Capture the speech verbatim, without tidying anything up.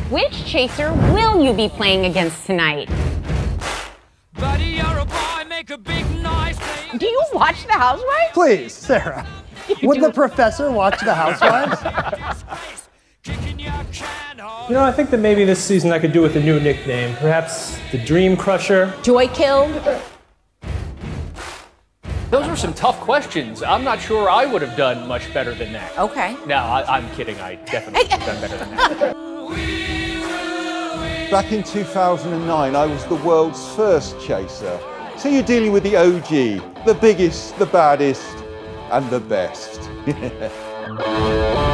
Which chaser will you be playing against tonight? Buddy, you're a boy, make a big noise. Do you watch The Housewives? Please, Sarah. Would the professor watch The Housewives? You know, I think that maybe this season I could do with a new nickname. Perhaps the Dream Crusher. Joy Kill? Those were some tough questions. I'm not sure I would have done much better than that. Okay. No, I, I'm kidding. I definitely would have done better than that. Back in two thousand nine, I was the world's first chaser. So you're dealing with the O G, the biggest, the baddest, and the best.